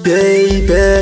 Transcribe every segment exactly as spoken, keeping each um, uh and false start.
baby.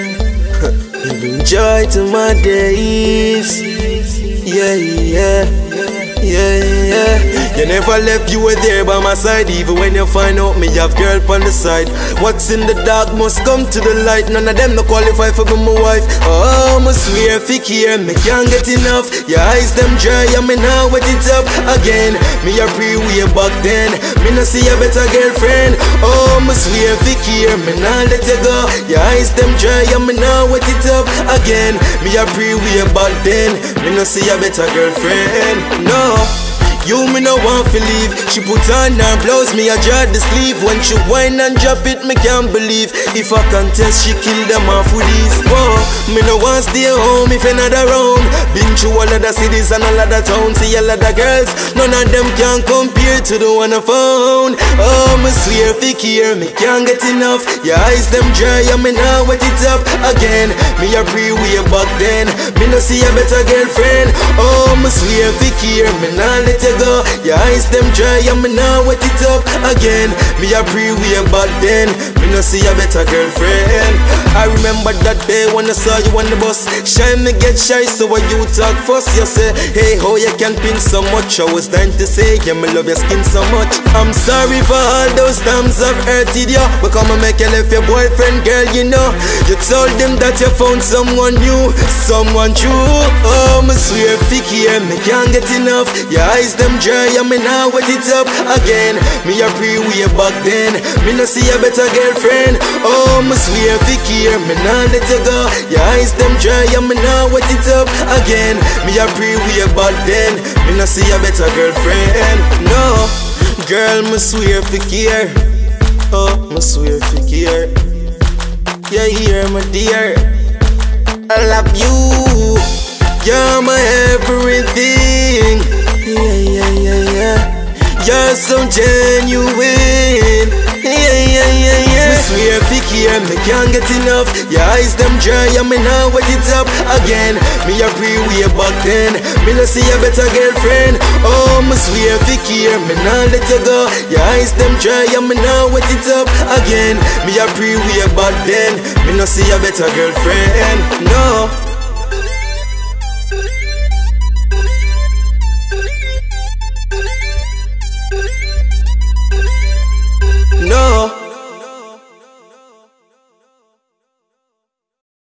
You bring joy to my days. Yeah, yeah, yeah, yeah. You never left, you were there by my side. Even when you find out me have girl on the side. What's in the dark must come to the light. None of them no qualify for be my wife. Oh, my swear Ficky here, me can't get enough. Your eyes them dry, and me now wet it up again. Me a pre way back then. Me no see a better girlfriend. Oh, my swear Ficky here, me now let you go. Your eyes them dry, and me now wet it up again. Me a pre way back then. Me no see a better girlfriend. No. You me no want to leave. She put on her blouse, me a draw the sleeve. When she whine and drop it, me can't believe. If I contest, she kill them off with ease. Whoa, me no want stay home if you're not around. Been through all of the cities and all of the towns. See a lot of girls, none of them can compare to the one I found. Oh, me swear Ficky here, me can't get enough. Your eyes them dry, and me now wet it up again. Me a pre way back then. Me no see a better girlfriend. Oh, me swear Ficky here, me now let you go. Your eyes them dry, and me now wet it up again. Me a pre way back then. Me no see a better girlfriend. I remember that day when I saw you on the bus. Shy me get shy, so when you talk first, you say, hey, how you can pin so much? I was dying to say, yeah, me love your skin so much. I'm sorry for all those times I've hurted you. But come and make you left your boyfriend, girl, you know. You told them that you found someone new, someone true. Oh, me swear Ficky here, me can't get enough. Your eyes them dry, and me now wet it up again. Me a pre way back then. Me no see a better girlfriend. Oh, me swear Ficky here, me now let you go. Your eyes them dry, and me now wet it up again. Me a pre way back then. Me no see a better girlfriend. No, girl, me swear Ficky here. Oh, me swear Ficky here. Yeah, here, my dear. I love you. You're my everything. Yeah, yeah, yeah, yeah. You're so genuine. Yeah, yeah, yeah, yeah. Me swear Ficky here, me can't get enough. Your eyes them dry, and me now wet it up again. Me a pre way back then. Me no see a better girlfriend. Oh, me swear Ficky here, me now let you go. Your eyes them dry, and me now wet it up again. Me a pre way back then. Me no see a better girlfriend. No.